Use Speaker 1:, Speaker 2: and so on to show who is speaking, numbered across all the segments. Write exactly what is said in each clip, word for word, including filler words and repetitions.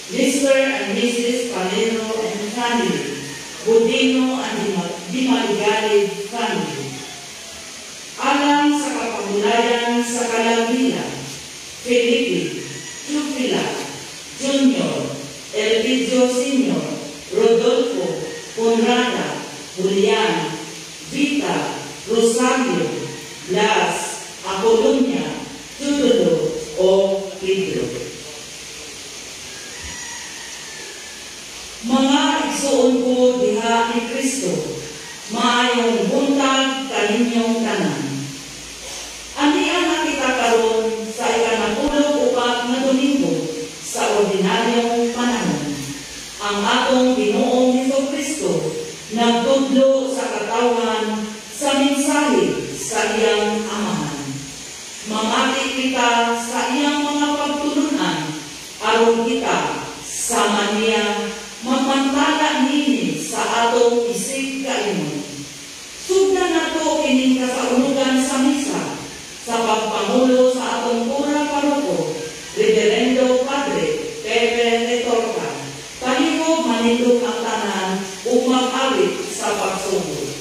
Speaker 1: Mister and Missus Paleno and family, Budino and Di Maligalig family. Alang sa kapagulayan sa Calabria, Felipe, Chupila, Junior, Elpidio Senior, Rodolfo, Conrada, Julian, Vita, Rosario, Blas, Apolonia, Tutulo, o Pedro. Mga igsoon ko diha ni Kristo, maayong buntag kaninyong tanan. Anian na kita karon sa ikanatulog upat na Domingo sa ordinaryong panahon. Ang atong Ginoong Jesucristo nagtudlo sa katawan sa mensahe sa iyang amahan. Mamati kita sa iyang mga pagtulunan aron kita sama niya magmantala nini sa atong isig kaimon. Sugdan nato kining kasaunugan sa misa sa pagpangulo sa atong pura paroko, Reverendo Padre Pepe Retorta. Palihog manindog ang tanan ug mag-awit sa pagsugod.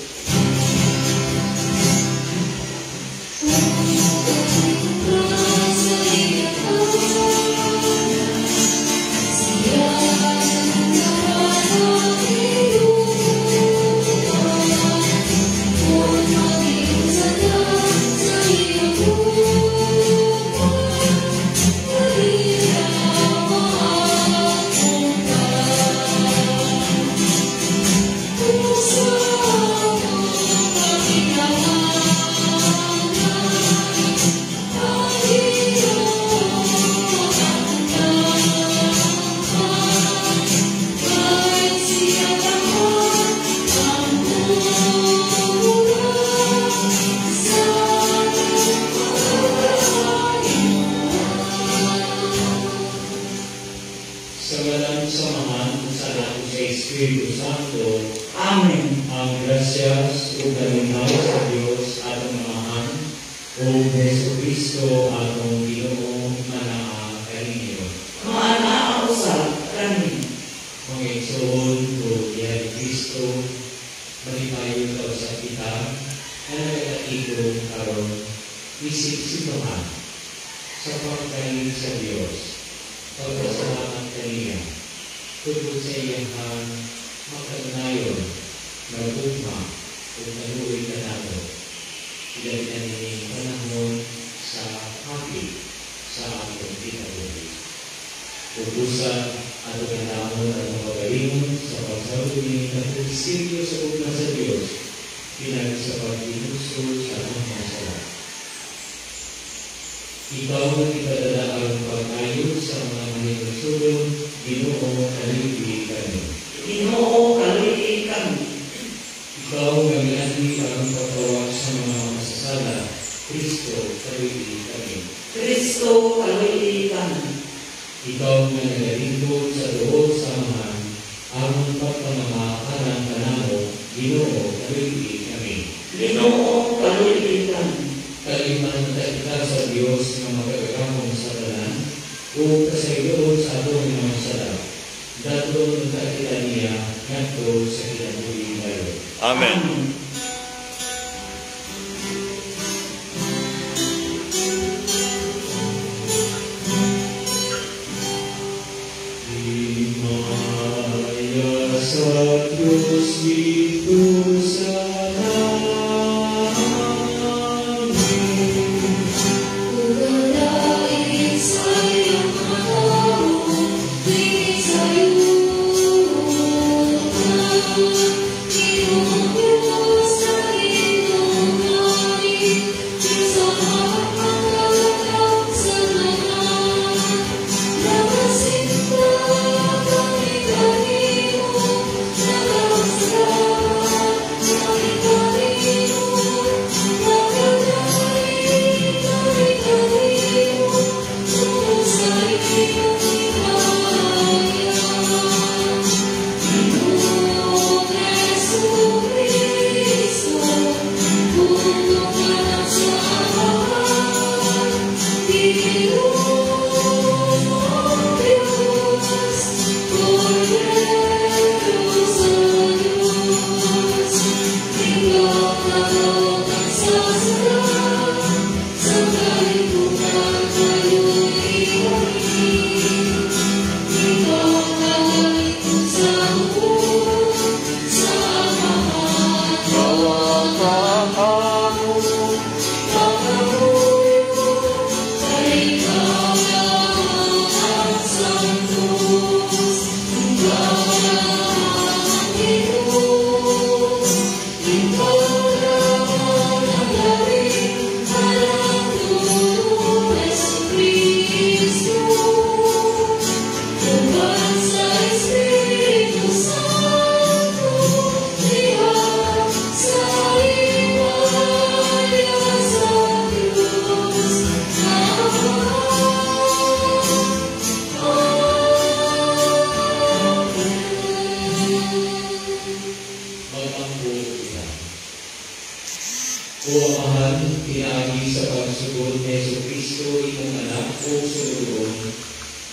Speaker 2: Love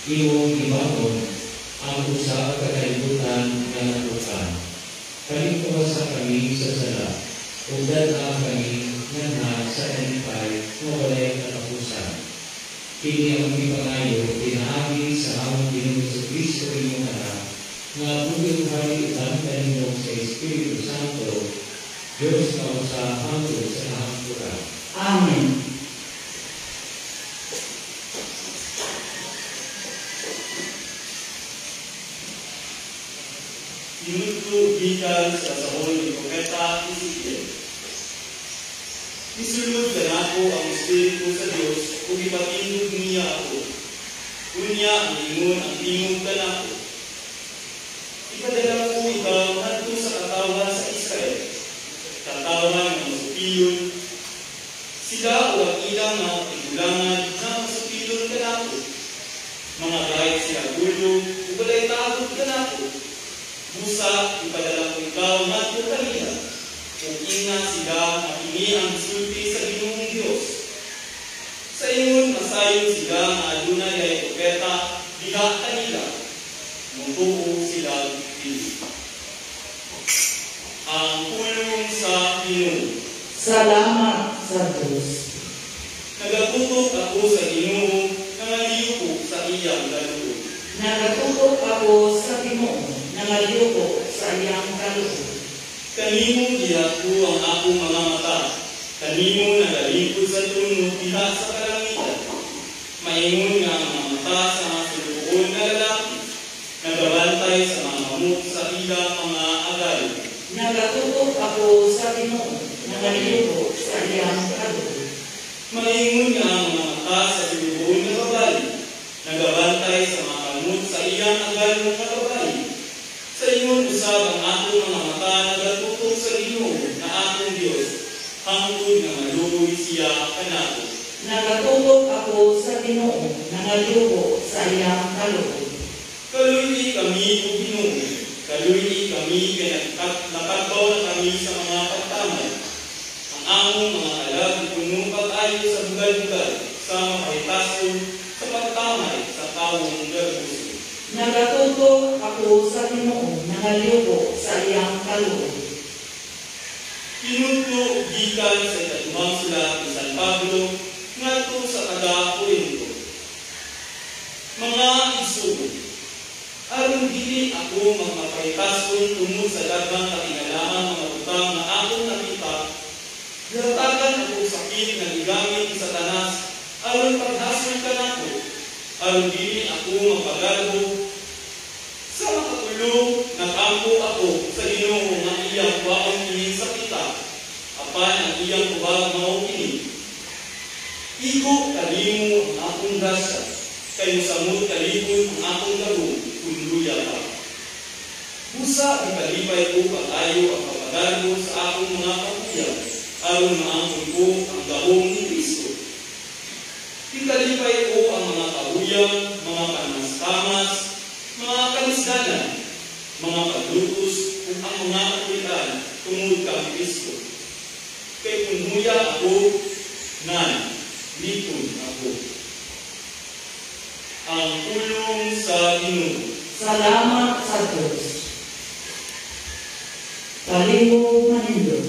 Speaker 2: imong gimaon ang usa ka kalibutan nga natukan. Kaligtasan kami sa sala, ug dala kami nga sa kalipay nga walay katapusan. Kini ang ipangayo pinaagi sa among Ginoong Jesu-Kristo inyong anak, nga buhay ang kaninyong sa Espiritu Santo, Diyos na usa hangtod sa hangturan.
Speaker 1: Amen.
Speaker 3: Tinudto gikan sa sahol ni Propeta Ezekiel. Isulod ka nako ang Espiritu sa Dios ug ipatindog niya ako. Unya ang ingon ang tingog ka nako. Ipadala ko ikaw ngadto sa katawan sa Israel. Katawan ng masupiyon. Sila o ang ilang mga tigulangan na masupiyon ka nako. Mga kahit sila gulo o balay tagod ka nako. Musa, ipadala ko ikaw ngadto kanila. Kung ina sila makini ang sulti sa Ginoong Dios. Sa ingon masayon sila nga adunay ay propeta diha kanila. Mutuo sila dili. Ang pulong sa Ginoo.
Speaker 1: Salamat sa Diyos.
Speaker 3: Nagaputok ako sa Ginoo, nangaliuko sa iyang dalugod.
Speaker 1: Nagatutok ako sa Ginoo, nangaliuko sa iyang kaloob.
Speaker 3: Kanimo gihato ang akong mga mata. Kanimo nagalingkod sa tunod diha sa kalangitan. Maingon nga ang mga mata sa mga suluoon na lalaki. Nagabantay sa mga mamuk sa ilang mga agal.
Speaker 1: Nagatutok ako sa Ginoo, nangaliuko sa iyang kaloob.
Speaker 3: Maingon nga ang mga mata sa suluoon na babae. Nagabantay sa mga mamuk sa iyang agal ng babae. Sa ingon usab ang akong mga mata nagatutok sa Ginoo na akong Dios, hangtod nga maluoy siya kanako.
Speaker 1: Nagatutok ako sa Ginoo, nangaliuko sa iyang kaloob.
Speaker 3: Kaluy kami o Ginoo, kaluy kami kaya nakatbaw na kami sa mga pagtamay. Ang among mga alag puno pag-ayo sa bugal-bugal, sa makahitason, sa pagtamay, sa tawong garbuso.
Speaker 1: Nagatutok ako sa Ginoo, nangaliuko sa iyang kaloob.
Speaker 3: Tinudto gikan sa ikaduhang sulat ni San Pablo ngadto sa taga-Korinto. Mga igsoon, aron dili ako magmapahitason tungod sa daghang katingalaang mga butang na akong nakita, gihatagan ako sakit nga gigamit ni Satanas aron paghasol kanako. Aron dili ako mapagalbo. Sa makatulog, nag-ampo ako sa Ginoo nga iyang waong ining sakita. Apan ang iyang kubag mao kini. Igo kalimo ang akong grasya, kay mosamot kalipod ang akong gabong kung luya ka. Busa ikalipay ko pag-ayo ang papagalbo sa akong mga kapuyang, aron maangkon ko ang gabong ni Kristo. Ikalipay ko ang mga kabuyang, mga kamas-kamas, mga kamisdanan, mga paglutos, kung ang mga kapitan tungod kang Kristo. Kay kung huya ako, nan, likod ako. Ang pulong sa Ginoo.
Speaker 1: Salamat sa Diyos. Kalingog manindot.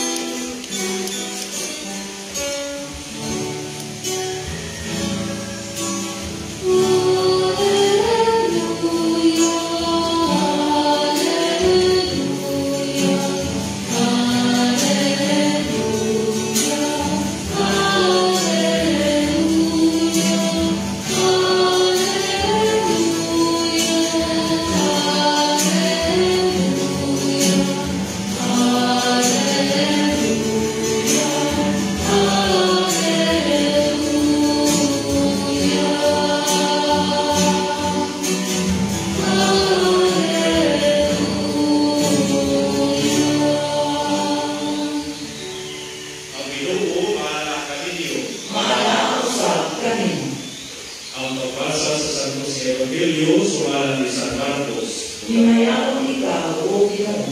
Speaker 1: Hinayaan ikaw, O Ginoo.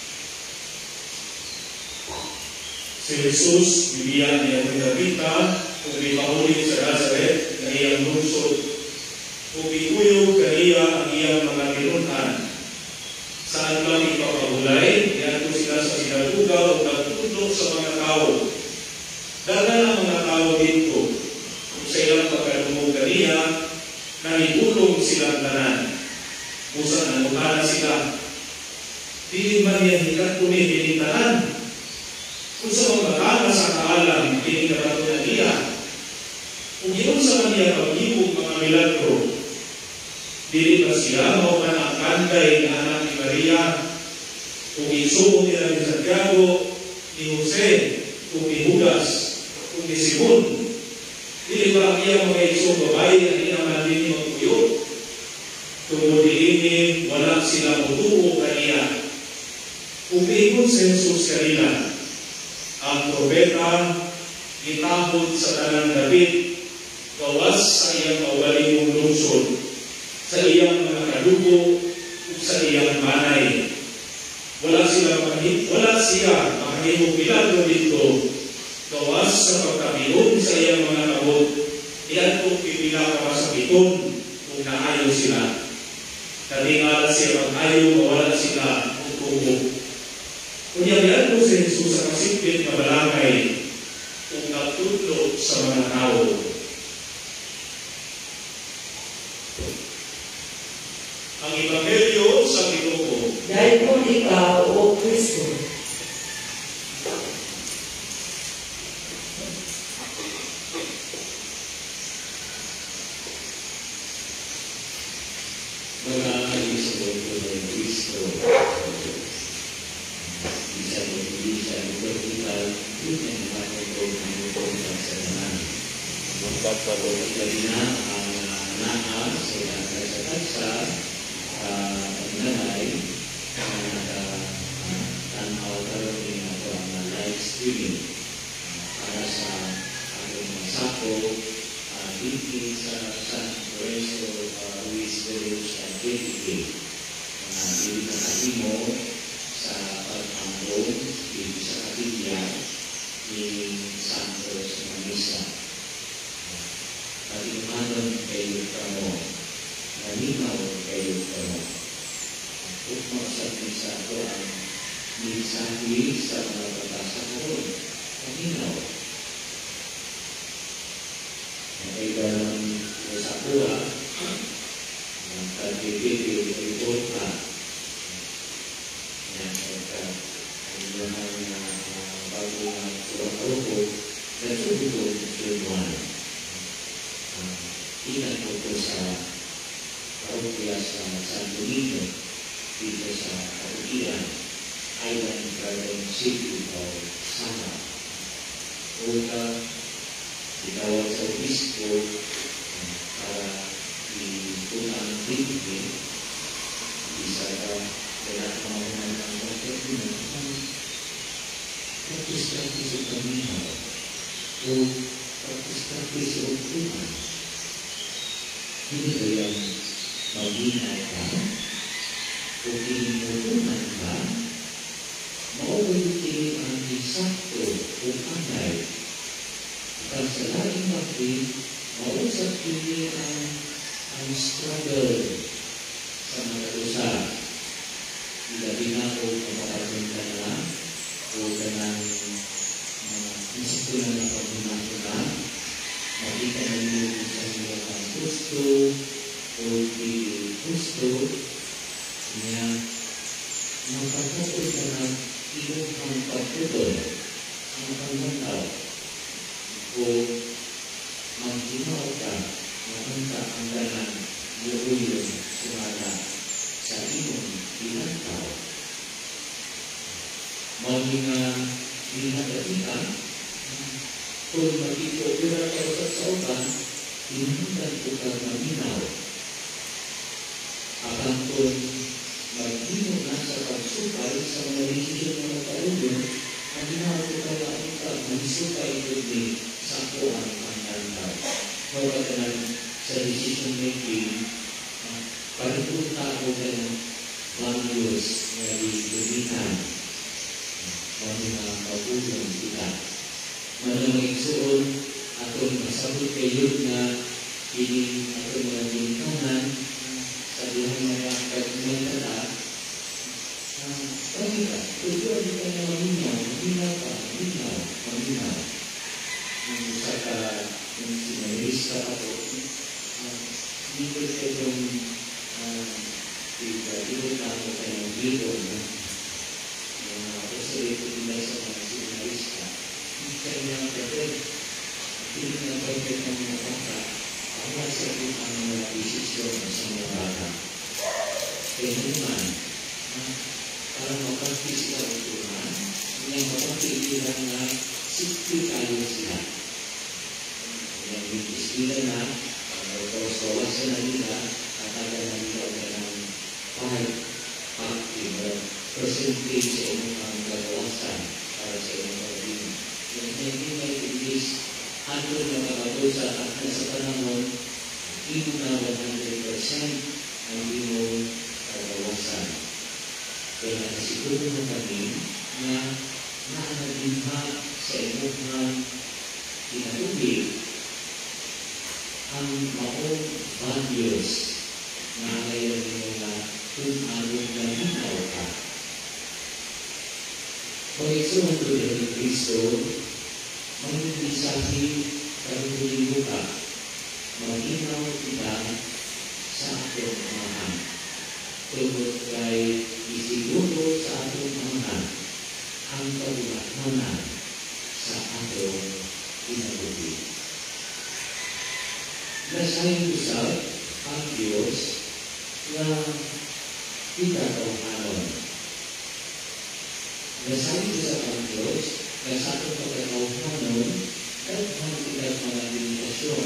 Speaker 4: Si Jesus vivía en una vida
Speaker 3: kung ipahuli sa Nazareth na iyang lungsod, kung ikuyog kaniya ang iyang mga tinunan. Saan lang ipapahulay, iyan ko sila sa sinalugaw o nagtudlok sa mga tao. Dagan ang mga tao dito, kung sa ilang pagkalumog kaniya, nanibulong silang tanan. Musa nanukana sila. Dili man niya hikat kuni dinitanan. Kung sa mga tanga sa kaalam, dinitatunan niya. Kung yun sa kaniya pag-ibog mga milagro, dili ba siya o ka ng kanday na anak ni Maria, kung isuong nila ni Santiago, ni Jose, kung ni Judas, kung ni Simon, dili ba ang iyang mga isuong babae na inaman din ni Magpuyo? Tungkol diinin, wala sila mutuo kaniya. Kung iikot sa Jesus kanina, ang propeta gitahod sa tanang David, gawas sa iyang kawaling lungsod, sa iyang mga kadugo, o sa iyang manay. Wala sila wala siya makahimong milagro dito, gawas sa pagkabiyon sa iyang mga kabot, iyan kung pipilakawa sa piton kung naayo sila. Natingala siya pag-ayaw, mawala sila kung tubo. Kung yabihan mo sa Jesus sa kasipit na balangay, kung nagtutlo sa mga tao. Ang Ebanghelyo sa Pituko.
Speaker 1: Dahil kung ikaw, O Kristo,
Speaker 2: mga kalisod ko ng Kristo, bisa bisa berkita dengan melakukan pengorbanan serangan. Memperoleh kelina anak sedang terasa mengenai ada tanah altar dengan orang live streaming. Ada saat ada masako di sa Lorenzo Luis Berus dan J P K. Dili na mo sa pagpangong di sa kapilya ni Santos Manisa. Pagkimanon kayo kamo, nalimaw kayo kamo. Upma sa misa ko ang misahi sa mga pagkasa ko, nalimaw. Ay dalam sa kuha, pag-ibigay report ka, yan, ang mga bagong surat-rupo, nagsubuto Juan. Ingat po po sa parokya sa Santo Niño, dito sa Kapukiran, Island Garden City o Sana. Una, itawag sa obispo para ipunang tingin, isa ka kaya kamahunan ng mga pinag praktis-praktis o kaminaw o praktis-praktis o tuman. Hindi kayang maginay ka o kinimutunan ka, maulit ang isakto o anay. At sa laing bakit, mausap kini ang, ang struggle sa mga dosa. Ilabi na o kapapagminta na o ganang mga disiplina na pagminto na, makita na nyo sa inyo ang gusto o di gusto, niya magpapapot ka na iyong ang pagputol, ang pagmataw, o magdimaw ka, mapunta ang danan, buhuyon, sumala, sa iyong pinagtaw. Mga pinagatikan, kung magito pira ka sa sautan, inunan ko ka maminaw. Akan kung magdino na sa pagsukay sa mga religion na magkaulong, ang ginawa ko ka lang ka, magsukay ko din sa ako ang pangalaw. Mawag sa decision making, pagpunta ako ka ng values na ilumitan, mga pagulong kita. Manang igsuon, atong masabot kayo na ini atong mga ginikanan sa dihang mga kagmantala. Pwede ka, tutuan ka na maminaw, maminaw ka, maminaw, maminaw. Saka, kung sinarista ako, dito sa itong dito na ako kayong dito, kasi ito nila sa mga sinarista. Kaya nga pwede, hindi na pwede ng mga bata, awa sa itong ang mga desisyon sa mga bata. Kaya naman, para mapagpis sila ang Tuhan, may mapagpigilan na sikti tayo sila. Yang bigis nila na, kawas-kawasan na nila, katagal na nila ng five active percentage sa inyong gagawasan para sa inyong pagdini. Yang hindi may bigis, handol na kakabusa at nasa panahon, hindi na one hundred percent ang inyong gagawasan. Kaya nakasiguro na kami na naanagimha sa inyong kinatubig ang maong values na ngayon nyo na kung anong nalinaw ka. Kung ito ang tulad ng Kristo, mag-ibisahi karutuliho ka, mag-inaw kita sa atong amahan. Tungkol kay isiguro sa atong amahan ang kabulatmanan sa atong kinabuhi. Nasayin usap ang Diyos na kita kauhanon. Nasayin usap ang Diyos na sa atong pagkakauhanon at ang kita mga limitasyon.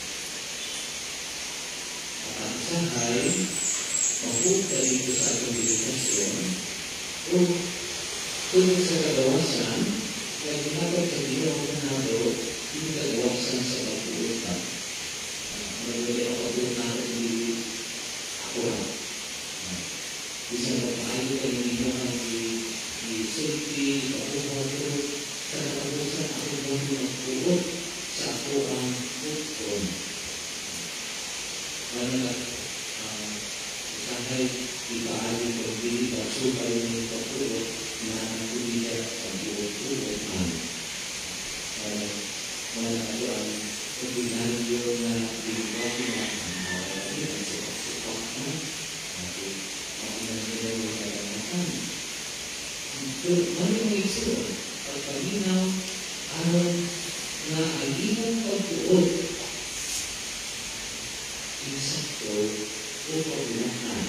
Speaker 2: At ang sahay, mapunta dito sa atong limitasyon o tunod sa kagawasan na ginagawa sa Diyos na nato, hindi kagawasan sa pagpuutan. Menjadi orang benar di akurat. Bisa berpayu dan meninggalkan di di segi bahwa itu cara urusan aku boleh menurut satu orang hukum. Karena sampai di bawah berdiri supaya menurut mana tidak terburuk mana orang kebenaran dia na dibuat dengan orang ini dan sebab-sebabnya nanti orang yang mengatakan itu mana itu perkawinan alam na agihan pagbuot insakto o pagbunahan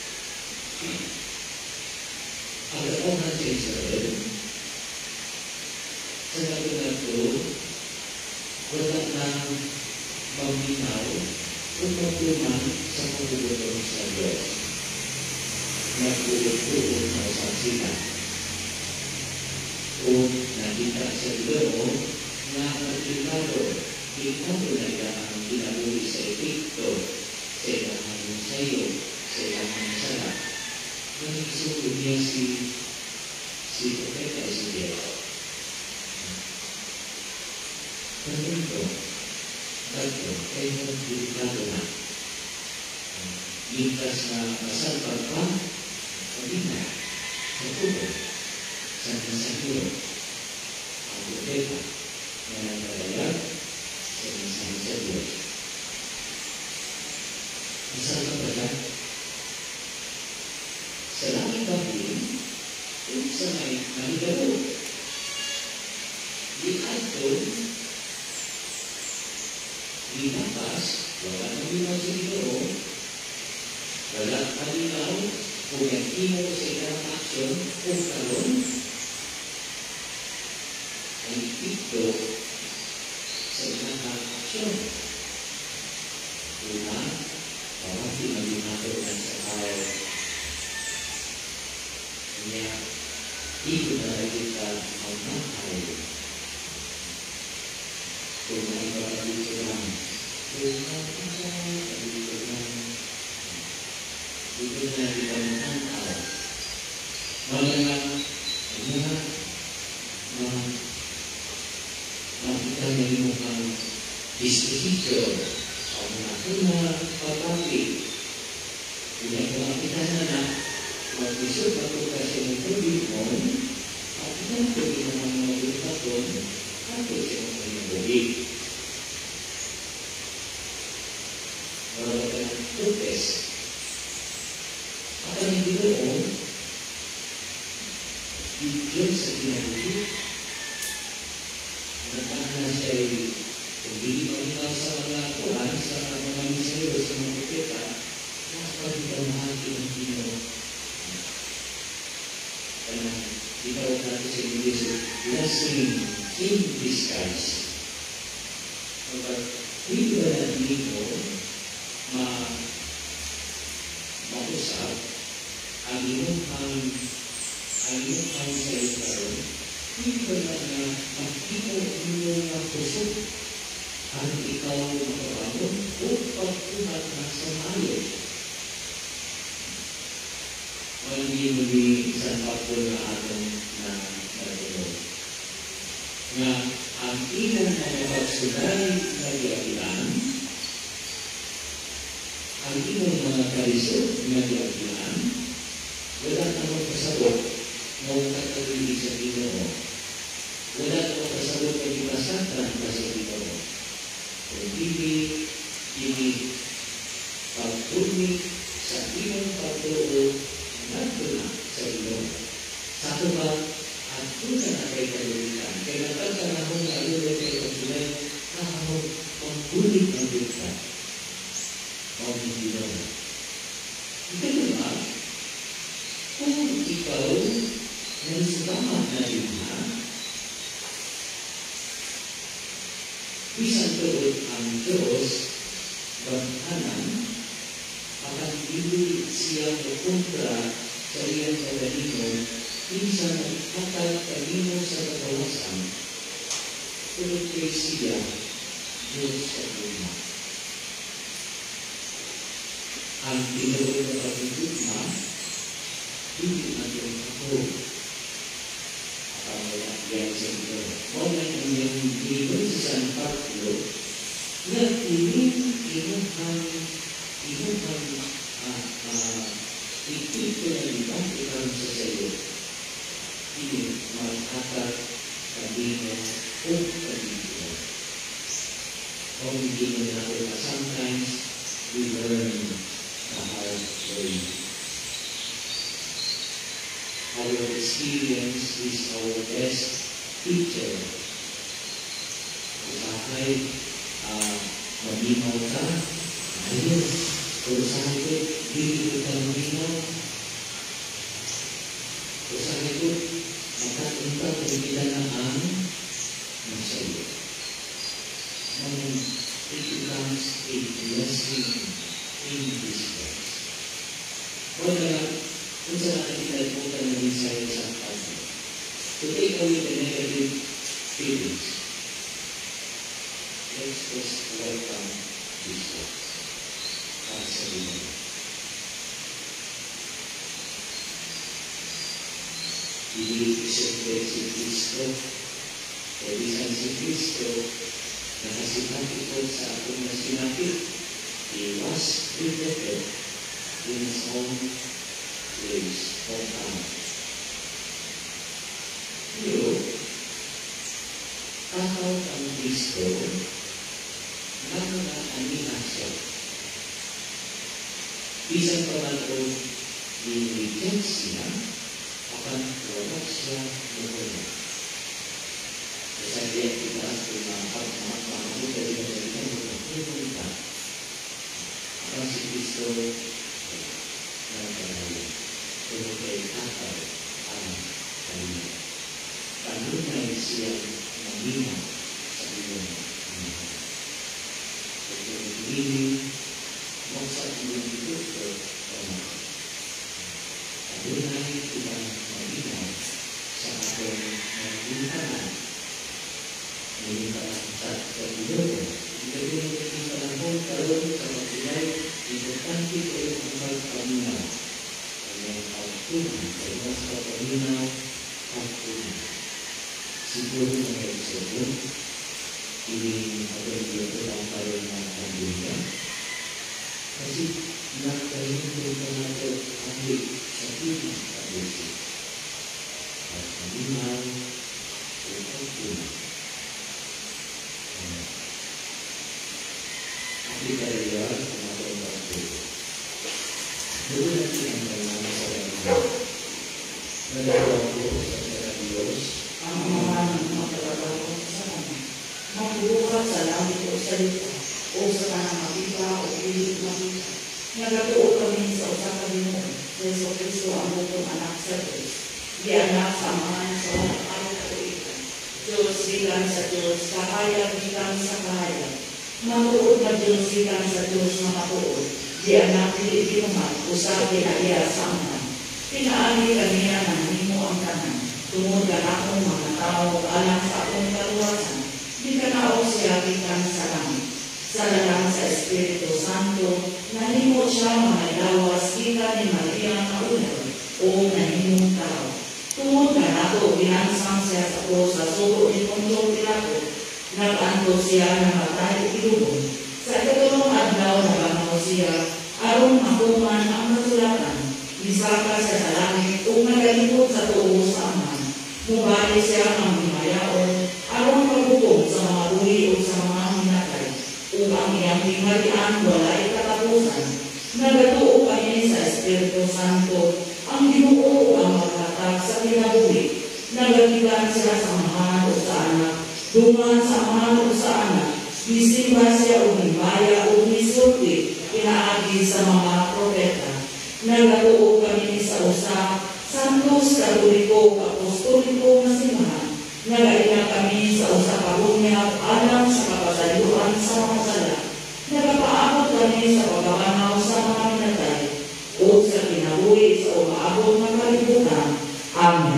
Speaker 2: ada orang sa Israel sa nagulat ko wala nang maminaw o magluman sa pagbubuton sa Diyos. Nagbubuton na sa sila. O nakita sa Diyos na magkikado, kikado na ang ginaguli sa Egipto, sa ilahang sayo, sa ilahang sala. Nagsuko niya si si Propeta Ezekiel. Tentu, tentu, kayak delikado na. Lintas na masal pagpang, pagina, sa tubo, sa nasahiro, ang buketa, na nagdadayag, sa mensahe sa Diyos. Masal ka ba yan? Sa langit kapin, kung sa may nalilaro, di ato, di atas, wala nang linaw sa ito, wala nang linaw kung yung imo sa ilang aksyon kung kalon, ay ito sa ilang aksyon. Una, parang pinaginato ng sa tao. Kanya, ito na rin kita ang mahal. Kung may parang ito lang, kung may parang ito lang, ito na kita ang mahal. Malalang, kanya, makita niya yung mukhang Lopez. At ang Ginoo, bigyan sa ginagawa. Nagkakala siya'y kung hindi mahingaw sa mga kuhan, sa mga misero, sa mga propeta, nakapagdamahagi ng Ginoo. Kaya, itawag natin sa English, blessing in disguise. Kapag hindi ba natin mo ma mausap ang iyong ang ang iyong ang sa iyo karoon, hindi ba na na magkito iyong ang puso ang ikaw makabangon o pagkuhat na sa mayo. Hindi muli isang faktor na atong na nagulog. Nga ang iyong mga pagsulay na diapilan, ang iyong mga kalisod na diapilan, wala namang kasabot na kakagili sa Ginoo. Wala namang kasabot na ipasatan ka sa Ginoo. Kung hindi, ini pagtuloy sa iyong pagtuloy nagtula sa Ginoo. Sa tuba, at kung ka na kay kalulitan, kaya nagkakanahon na ilo kay pagsulay, nakahon pagbulit ang bigta. O hindi naman. Ito diba, kung ikaw nagsalamat na bigta, bisan tuod ang Diyos, baghanan, akan dili siya kontra sa iyang kagalino, minsan nagpakal kanino sa kagawasan, tulad kay siya, Diyos sa luma. Ang tinuloy na pagigitma, hindi natin ako. Ang wala yan sa ito. Wala ang iyong ginibon sa San Pablo, na ining inuhang inuhang ipito na ibang ibang sa sayo. Ini makakak kabino o kabino. Kung hindi mo natin na sometimes we learn the hard way. Our experience is our best teacher. Usahay, uh, mabimaw ka, ayun. Usahay ko, hindi ka mabimaw. Usahay ko, makapunta kung kailangan nasa iyo. And it becomes a blessing in disguise. Wala, kung saan natin kinalimutan na minsaya sa kanya. To take away the negative feelings, let's just welcome Jesus. Para sa Diyos. Ibig-isip si Kristo, kaibigan si Kristo, nakasipat ito sa atong nasinapit, he was protected in his own place of time. Pero, takaw ang Kristo, naman na aninasya. Isang pamato, i-reject siya, akan wala siya mawala. Kasi kita pumapapamahal dari mereka berputar. Akan si Kristo nagkakaya. Kemudian akal ang kanya. Kanunay siya mamina sa iyong mga. Kemudian ini masa iyong Kristo pamahal. Kanunay kita mamina sa atong nagpuntahan. Ini saat kedua, kita boleh kita lakukan kalau kita mulai importanti oleh amal kamunal, oleh Al-Quran, oleh amal kamunal Al-Quran. Sebelum mereka sebut ini ada dua orang kalau nak ambilnya, masih nak kali kita nak ambil satu ambil Al-Quran, Al-Quran. Kita lihat teman-teman pagtuo. Doon natin ang kailangan sa Diyos. Nalagawa ko sa sa Diyos.
Speaker 1: Ang mga magkakatawa ko sa kanya. Magbukat sa langit o sa lupa, o sa kanang makita o pilit makita. Nagatuo kami sa usa ka Ginoo, Yesu Kristo ang butong anak sa Diyos. Di anak sa amahan sa walang araw katuigan. Diyos gikan sa Diyos, kahayag gikan sa kahayag. Matuod na Diyos gikan sa Diyos na matuod. Di anak dili ginuman, usa kinaiya sa amahan. Pinaagi kaniya ng himo ang tanan. Tungod ka na akong mga tao, alang sa akong kaluwasan. Di ka na ako siya gikan sa langit. Sa lalang sa Espiritu Santo, nahimo siya mga lawas gikan ni Maria na ulan, o nahimong tao. Tungod ka na ako, ginansang siya sa ko sa sugo ni Pontio Pilato. Nag-anto siya na matay ilubong. Sa ikatulong adlaw na banaw siya, aron makuman ang masulatan. Bisaka siya sa langit, o nagalipod sa tuo sa aman. Mubali siya ang himayaon, aron magbukong sa mga buhi o sa mga hinatay. Upang iyang himalian wala ikatapusan. Nagatuo kami sa Espiritu Santo, ang Ginoo ang maghatag sa kinabuhi. Nagagitan siya sa amahan o sa anak, dungan sa amahan o sa anak. Bisimba siya o himaya o misulti, pinaagi sa mga propeta. Nagatuo kami sa usa, Santos Katoliko, Apostoliko na simbahan. Nagaina kami sa usa ka bunyag alang sa kapasayuan sa mga sala. Nagapaabot kami sa pagkabanaw sa mga minatay o sa kinabuhi sa umaabot ng kalibutan. Amen.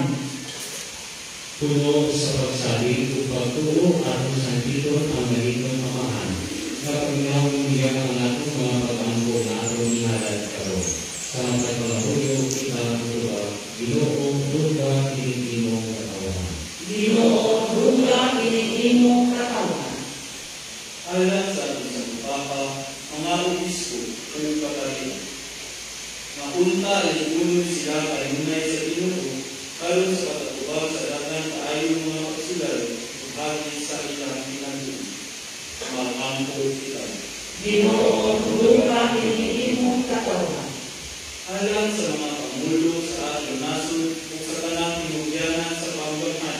Speaker 2: Puno sa pagsabi o pagtuo ato sa dito ang naging amahan. Kapag-inawin niya ang atong mga pag-ampo na atong inalad karon. Sa mga paglahuyo, kita tuwa, Ginoo, duga, kinigimong katawan.
Speaker 1: Ginoo, duga, kinigimong katawan.
Speaker 3: Alang sa ating sa Papa, mga obispo, kung pagkakilan. Mapunta ay unod sila kalinunay sa Ginoo, karon sa katutubag sa dagan kaayong mga pagsulat, hagi sa ilang pinagdun. Mag-ampo kita.
Speaker 1: Ginoo, duga, kinigimong katawan.
Speaker 3: Alang sa mga pangulo sa ating nasod o sa tanang pinugyanan sa pambangan.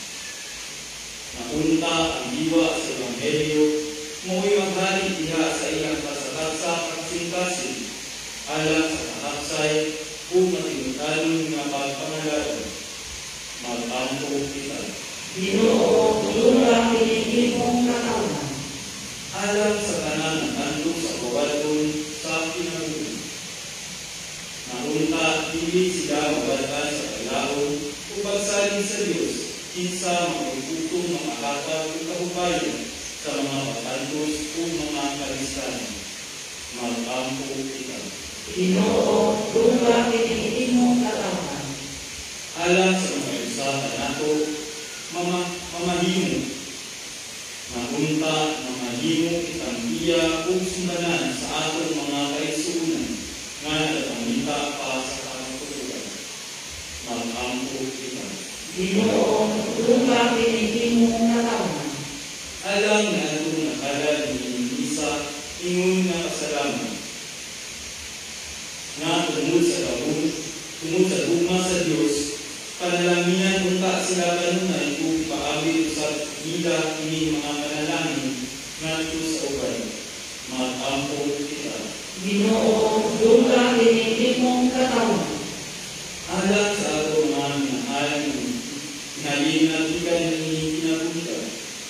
Speaker 3: Napunta ang diwa sa Ebanghelyo, mo'y maghalik diha sa iyang kasakatsa kasing-kasing, alang sa kahaksay o matinutanon nga pagpangalaman. Mag-ampo kita.
Speaker 1: Ginoo, duga, kinigimong katawan.
Speaker 3: Alang sa tanan ng handog sa kawadon sa kinabuhi. Naunta, dili sila mabalkan sa kalaon o pagsaling sa Diyos, kinsa magputong mga hatag o kahubayan sa mga patantos o mga kalistanan. Mag-ampo kita.
Speaker 1: Ginoo, duga, kinigimong katawan.
Speaker 3: Alang sa mga usapan nato, mama, mamahimo. Naunta, mamahimo kitang iya o sumbanan sa atong mga kaisunan nga nagpamita pa sa kanutulan. Mag-ampo kita.
Speaker 1: Ginoo, duga, kinigimong katawan.
Speaker 3: Alam na itong nakalad ni isa, ingon na kasalaman. Nga tungod sa kabun, tungod sa duma sa Diyos, panalangin kung ka sila kanunay kung paabit sa gila ini mga panalangin nga ito sa ubay. Mag-ampo kita.
Speaker 1: Ginoo, duga, kinigimong katawan.
Speaker 3: Alam sa ato mga minahal ng nalinatigan ng kinapunta.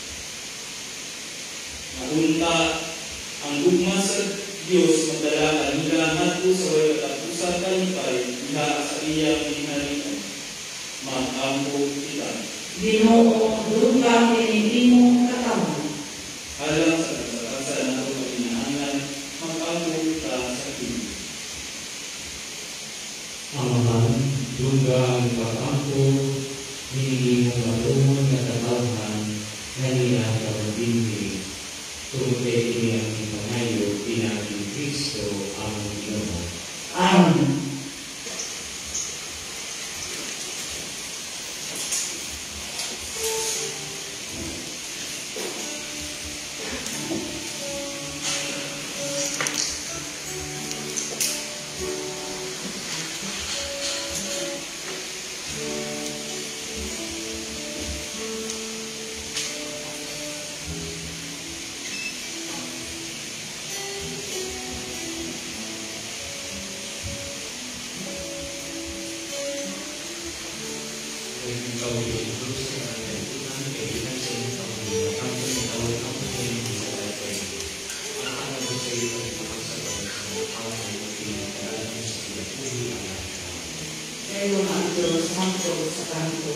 Speaker 3: Naunta ang gugma sa Diyos magdala kanila hanto sa way katapusan kalipay diha sa iyang minahalitan. Mag-ampo kita.
Speaker 1: Ginoo, duga, kinigimong katawan.
Speaker 3: Alam sa kasakasan na ito paginahangan, mag-ampo kita sa kini.
Speaker 2: Amahan, duga ang pag-ampo, hinigimong matumon na katawhan, na niya kapag-ibig. Tungkol iyang ipanayo, pinaging Kristo ang Ginoo.
Speaker 1: Amen.
Speaker 2: ikaw yung Diyos na nagtunan kay ilan sa iyong pamilya. Ang tumutawag ang pagkain sa tatay. Ang anak mo sa iyo ay makasagot sa mga ay magpinagkalaan mo sa iyo.
Speaker 1: Ngayon ang Diyos hangtod sa kanto.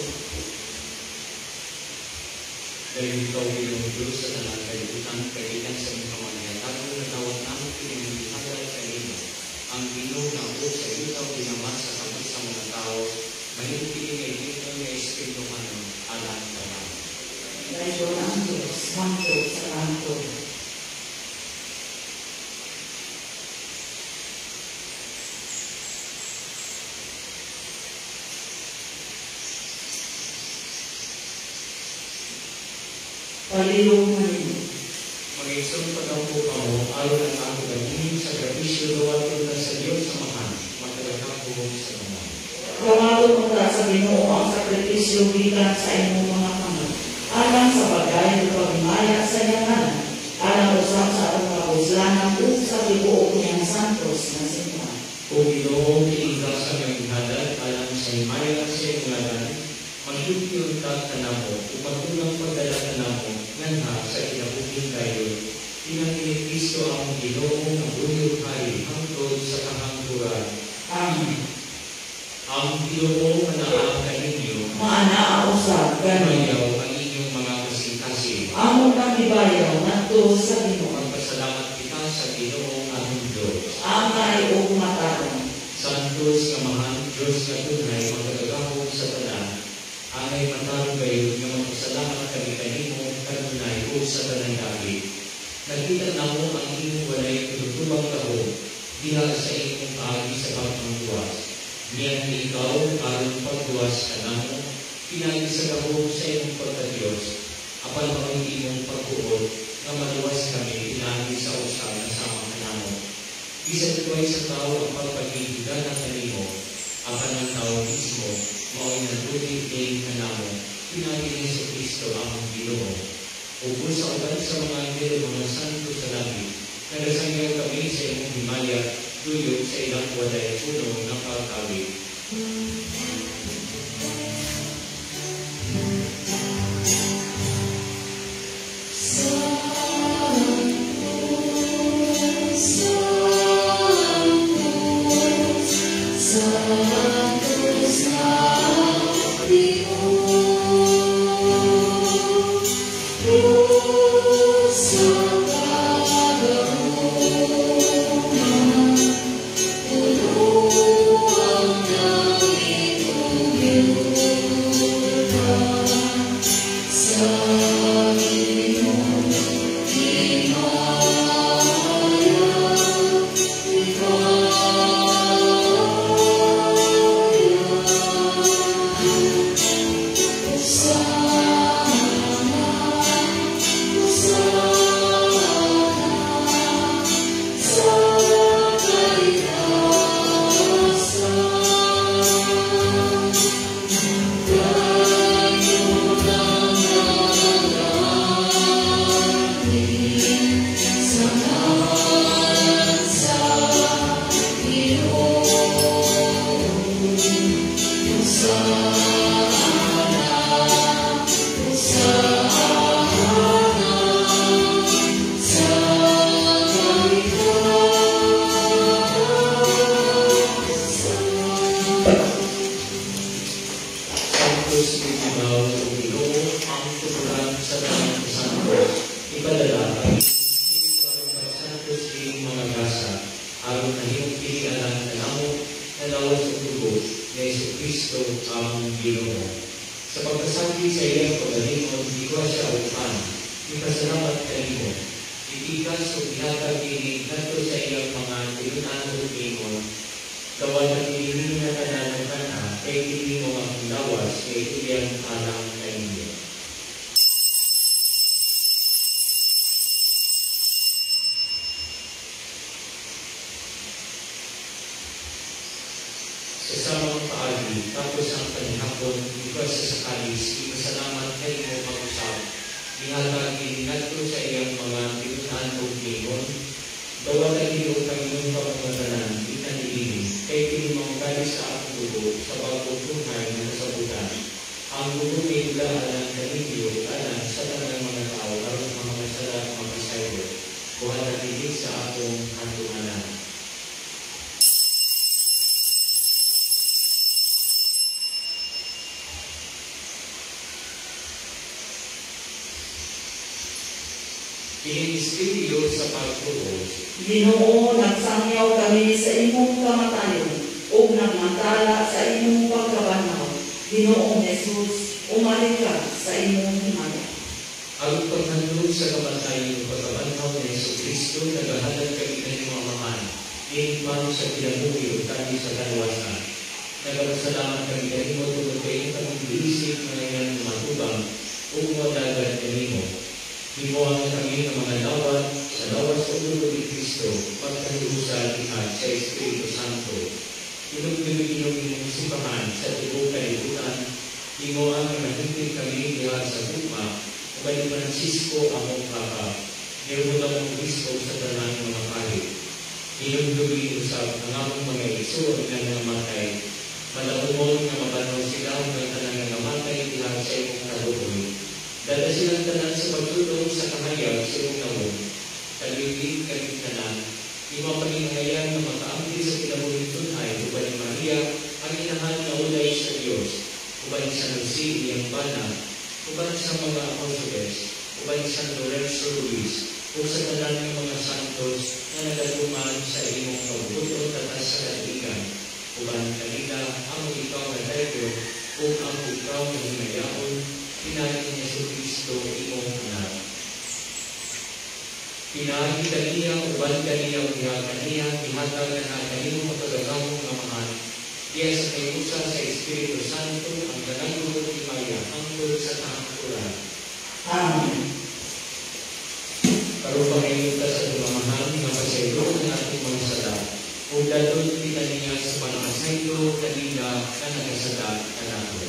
Speaker 2: Dahil ikaw yung Diyos na nagtunan kay ilan sa iyong pamilya. Ang natawag namin pinagkalaan sa iyo. Ang Ginoo na po sa iyo daw ginawa sa kamay sa mga tao. Mahimpili ay dito ng Espiritu Santo alam sa mga.
Speaker 1: Ngayon ang Diyos hangtod sa kanto. Palilong ngayon.
Speaker 2: Mag-isong pag-ampo ka mo, ayon ang ako gagawin sa grabisyo luwatin ka sa Diyos sa mahan, magkagakang buhong sa naman.
Speaker 1: Kamalo mo ta sa Ginoo ang sakripisyo gikan sa imong mga kamay. Alang sa bagay ng pagmaya sa yanganan, alang usap sa atong kapuslanan ug sa tibuok niyang santos na simbahan.
Speaker 2: Kung Ginoo kiinga sa iyong hadan, alang sa himaya sa iyong ngalan, maglupiyon ka kanamo, upatulang pagdala kanamo, nga sa kinabuking kayo, pinangili Kristo ang Ginoo ng bunyog hari hangtod sa kahangturan.
Speaker 1: Amen.
Speaker 2: Ang Ginoo na naaakan ninyo,
Speaker 1: Maana usab gani
Speaker 2: mayaw ang inyong mga kasing-kasing.
Speaker 1: amo kang ibayaw ngadto sa Ginoo.
Speaker 2: Magpasalamat kita sa Ginoo aming Diyos.
Speaker 1: Amay ug mataron.
Speaker 2: Santos nga mahal Diyos nga tunay magkagahom sa tanan. Angay matarong kayo nga magpasalamat kami kanimo kanunay o sa tanan dagi. Nakita namo ang inyong walay pinutubang kahom diha sa inyong kaagi sa pagpangduwas. Niyan ikaw aron pagduwas kanamo pinagi sa kahom sa inyong pagkadiyos. Apan ang inyong pagkuot nga maluwas kami pinagi sa usap na sama kanamo. Bisan ito'y sa tao ang pagpagigigan ng kanimo, apan ang tao mismo mao'y nagbuting din kanamo pinagi ni Jesu Kristo ang Ginoo. Ugol sa uban sa mga anghel mga santo sa langit, nagasangyaw kami sa imong himaya, tuyok sa ilang walay puno ng pagkawit. Kasamang paagi, tapos ang panihapon, ikaw sa sakalis, ipasalamat kayo mo pag-usap. Ingatagin nato sa iyang mga pinunahan o bingon. Dawatan niyo kami ng pagmamatanan, itanilin, kay pinimang galis sa akong dugo, sa pagpupunay na nasabutan. Ang bubukid daanan kaninyo anan sa tanang mga tao aron ang mga sala mapasayo. Kuha na tigit sa akong hantunganan. Iniispiriyo sa pagtuos.
Speaker 1: Ginoo, nagsangyaw kami sa imong kamatayon ug nagmantala sa imong pagkabanaw. Ginoong Jesus, umalig ka sa imong himaya.
Speaker 2: Ang paghandog sa kamatayon pagkabanaw ni Jesucristo nagahalad kami kanyang mamahan. Ihiman sa kinabuhi o tani sa kalawasan. Nagpasalamat kami kanimo tungkol kayo kami biisip na ngayon matubang o madagan kanimo. Himuang kami ng mga lawat sa lawas sa ulo ni Kristo pagkahiusan at sa Espiritu Santo. Inug-inug imong sipahan sa tibok kalibutan. Himuang nahintid kami diha sa bukma o kay Francisco among Papa. Nirubutan mong Kristo sa tanan ng mga kahit. Inug-inug usap ang among mga iso na namatay. Malabumon nga mabanaw sila ang mga tanan nga namatay diha sa imong kaluboy. Dada silang tanan sa pagtulong sa kahayag sa iyong nawon. Kalibig kaming tanan, ima pangingayan na makaampi sa kinabuhin tunay, uban ni Maria, ang inahan na ulay sa Diyos, uban sa Nancy iyang bana, uban sa mga apostoles, uban sa Lorenzo Ruiz, o sa tanan ng mga santos na nagatuman sa imong kabuton tatas sa kaligan, uban kanila ang ikaw na tayo, o ang ikaw na hinayaon, pinahin ni Jesucristo imong anak. Pinahin kaniya, uban kaniya, uban kaniya, ihatag na na kanino matagagamong amahan. Iya sa kayusa sa Espiritu Santo, ang ganang ni Maria, hangtod sa kahangturan.
Speaker 1: Amen.
Speaker 2: Karon pangayuta sa dumamahan, nga pasaylo ng ating mga sala. Kung dadon kita niya sa panakasaylo, kanina ka nagasala kanato.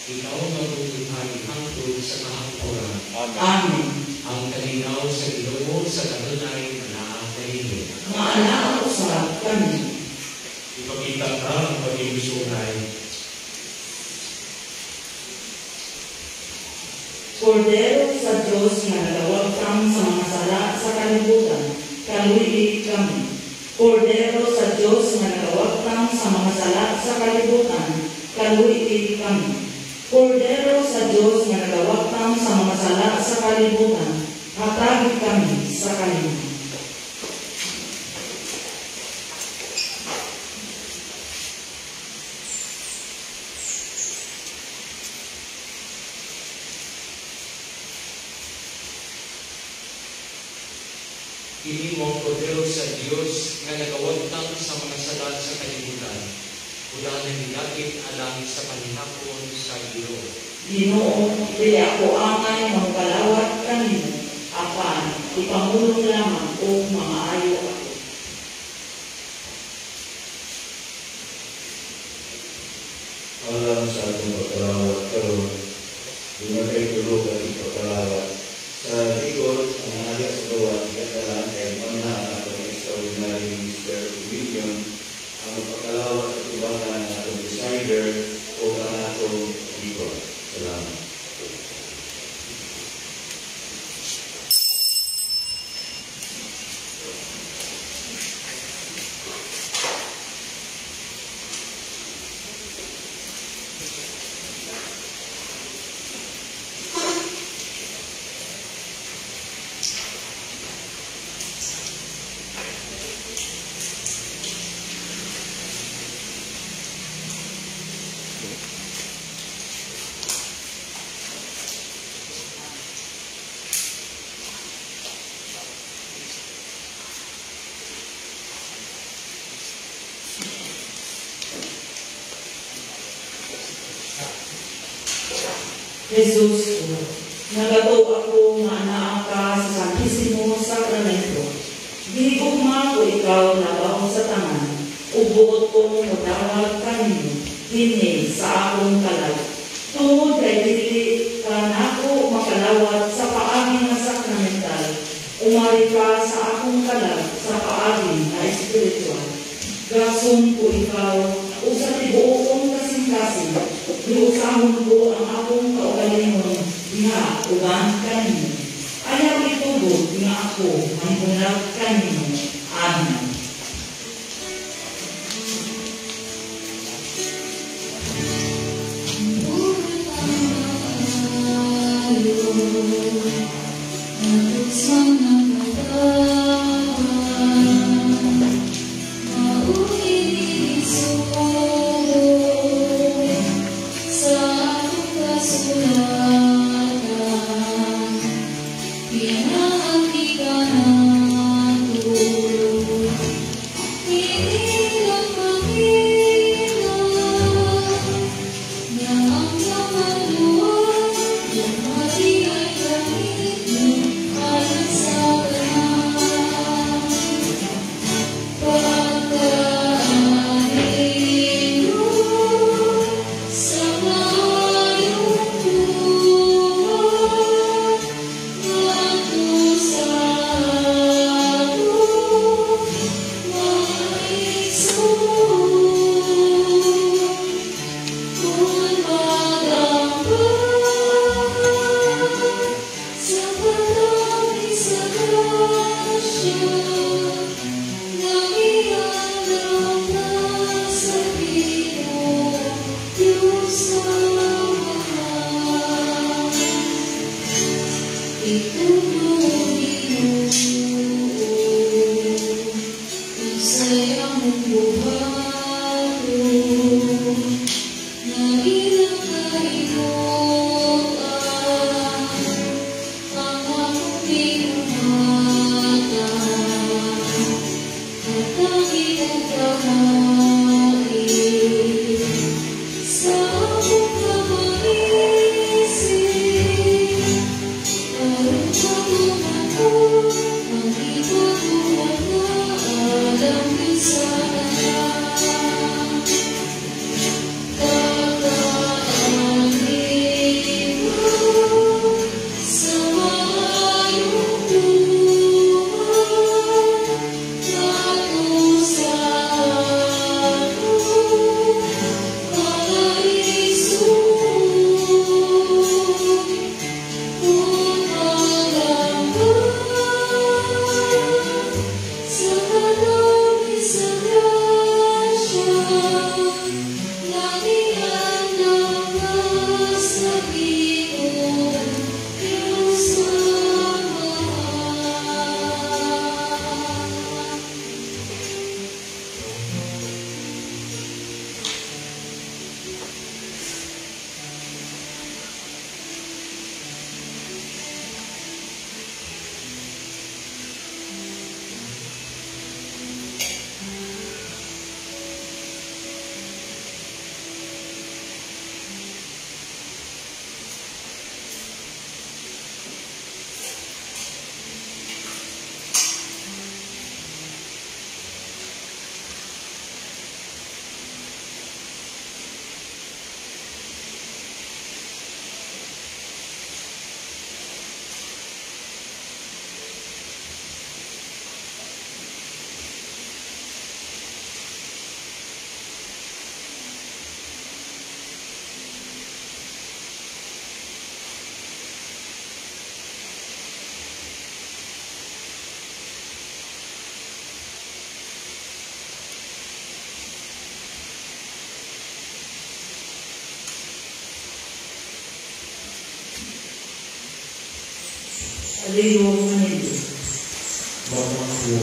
Speaker 2: ikaw mabubuhay hangtod sa kahapuran.
Speaker 1: Amen.
Speaker 2: Ang kalinaw sa Ginoo sa kanunay na naakainin.
Speaker 1: Maana usab kami.
Speaker 2: Ipakita ka ang pag-iusunay.
Speaker 1: Kordero sa Diyos nga nagawag kang sa mga sala sa kalibutan, kaluhi kami. Kordero sa Diyos nga nagawag kang sa mga sala sa kalibutan, kaluhi kami. Kordero sa Diyos nga nagawag kang sa mga sala sa kalibutan, hatagi kami sa kalibutan.
Speaker 2: Ini mong kordero sa Diyos nga nagawag kang sa mga sala sa kalibutan. Ulan ang nilagit alang sa panihapon sa iyo.
Speaker 1: Ginoo, dili ako angay magpalawat kanimo, apan ipamulong lamang o mga ayo ako.
Speaker 4: Alam sa atong pagkalawat karon, dumatay tulog at ipagkalawat. Sa likod, ang aga sa gawa, katalaan ay manahan atong extraordinary Mister William, ang pagkalawat at ibahan ng atong decider o ang atong likod. Salamat.
Speaker 1: Jesus, nagato ako nga naa ka sa Santisimo Sakramento. Gihigugma ko ikaw labaw sa tanan, ug buot ko modawat kanimo dinhi sa akong kalag. Tungod kay dili ka nako makalawat sa paagi nga sakramental, umari ka sa akong kalag sa paagi nga espiritual. Gasun ko ikaw o sa tibuokong kasing-kasing, iusahon ko ang akong kaugalingon diha uban kanimo. Ayaw itubod nga ako ang bunag kanimo. Amen.
Speaker 5: Sa
Speaker 1: Aliyo Manilo.
Speaker 2: Bapa ko,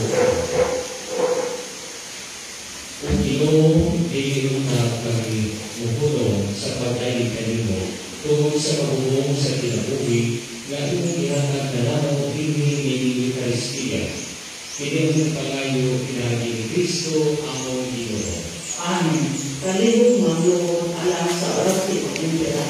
Speaker 2: kung Ginoong iyong na kami muhulong sa pagkain kanimo tungkol sa pagbuong sa kinabuhi na iyong ihatag na lamang ini ni Eucharistia. Kini ang pangayo pinagi ni Kristo ang Ginoo.
Speaker 1: Amen. Kalihog magluhod alam sa oras ni Pagkintira.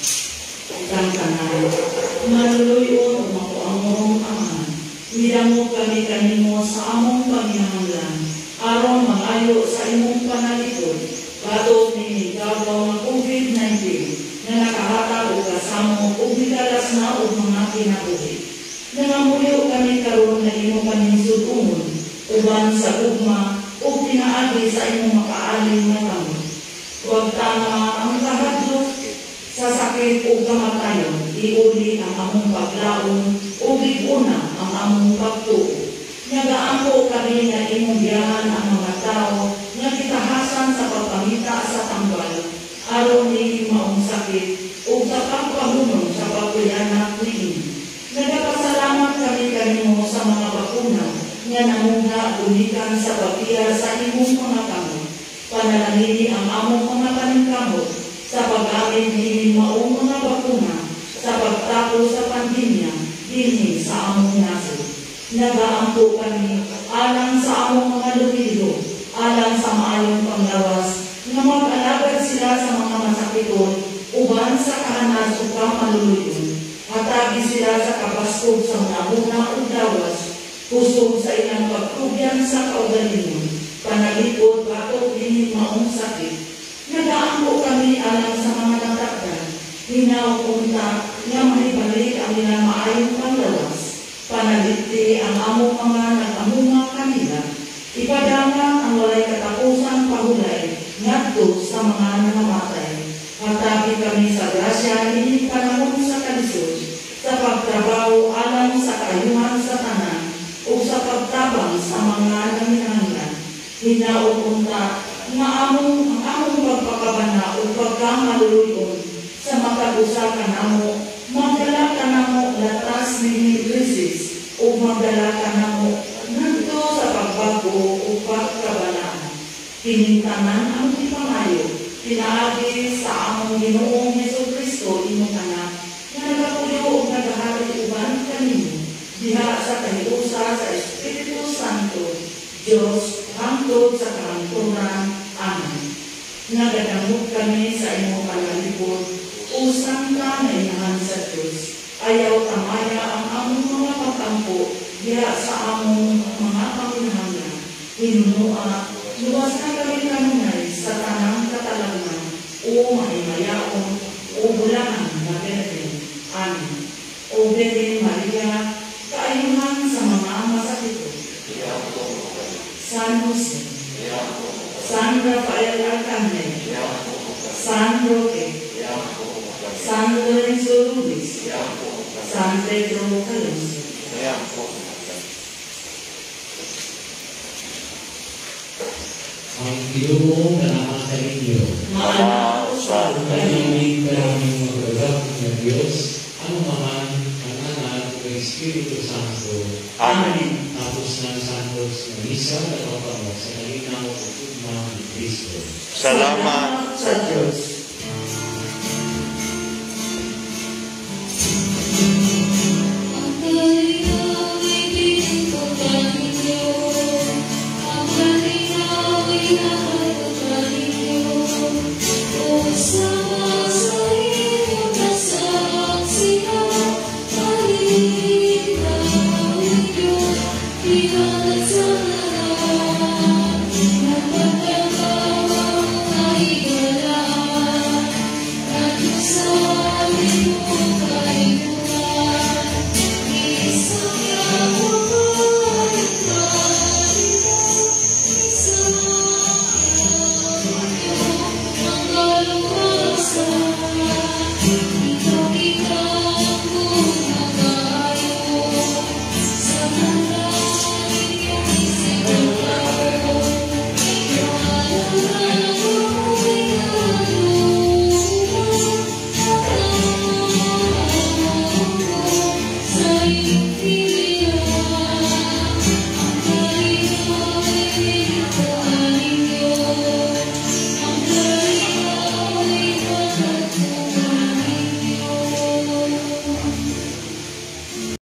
Speaker 1: Isang tanan, maluluyon o makuamong aman. Midamo kami kanimo sa among panginahanglan. Aron mangayo sa imong panalipod. Batok ni Gabaw ng COVID nineteen na nakahatag o kasamo o bigalas na o mga kinabuhi. Nangamuyo kami karon na imong paninsod umon. Uban sa ugma o pinaagi sa imong makaalim na kamo. Huwag tama ang kahadlok sa sakit o kamatayon, iuli ang among paglaon o biguna ang among pagtuo. Nagaampo kami na imong biyahan ang mga tao na kitahasan sa pagpamita sa tambal, aron ni maong sakit o sa pagpahunong sa pagkuyanak ni. Nagapasalamat kami kanimo sa mga bakuna nga namuna ulikan sa papiya sa imong mga kamot. Panalangini ang among mga paningkamot sa pag-amin ni maong mga bakuna sa pagtapos sa pandemya dinhi sa among nasod. Nagaampo kami alang sa among mga lumilo, alang sa maayong panglawas, na mag-alagad sila sa mga masakiton, uban sa kahanas o kamaluluyon. Hatagi sila sa kapaskog sa mga huna o dawas, kusog sa ilang pagtugyan sa kaugalingon, panalipod batok dinhi maong sakit. Nagaampo kami alang sa mga natakdan, hinaw punta nga maibalik ang ilang maayong panglawas. Panaliti ang among mga nag-amuma kanila. Ipadama ang walay katapusan pahulay ngadto sa mga namamatay. Hatagi kami sa grasya ni panahon sa kalisod, sa pagtrabaho alang sa kayuhan sa tanan o sa pagtabang sa mga nanginahanglan. Hinaupunta nga among ang among pagpakabana o pagkamaluluyon sa makabusa kanamo, magdala kanamo latas ni krisis o magdala kanamo ngadto sa pagbago o pagkabanaan. Pinintanan ang ipangayo, pinaagi sa among Ginoong Jesucristo imong anak, na nagapuyo o nagahari uban kanimo, diha sa kaniusa sa Espiritu Santo, Diyos, hangtod sa kahangturan. Amen. Nagadamot kami sa imong panalipod, usang ka na inahan sa Diyos. Ayaw tamaya ang among mga pagkampo, diha sa among mga paminahanglan. Hinunua, luwas na kami kanunay sa tanang katalagman, o mahimayaon, o bulangan na Birhen. Amen. O Birhen Maria, kaayuhan sa mga masakito. San Jose, San Rafael Arcangel, San Roque, San Lorenzo Ruiz, San Pedro Calonzo.
Speaker 2: Ang Ginoo na nasa inyo.
Speaker 1: Maana o sa
Speaker 2: Tahimik ka ng mga magagap na Diyos, ang Ama, ang Anak, ang Espiritu Santo.
Speaker 1: Amen.
Speaker 2: Tapos ng Santos na Misa at Pagpapamot sa nalinaw at ugma ni Kristo.
Speaker 4: Salamat
Speaker 1: sa Diyos.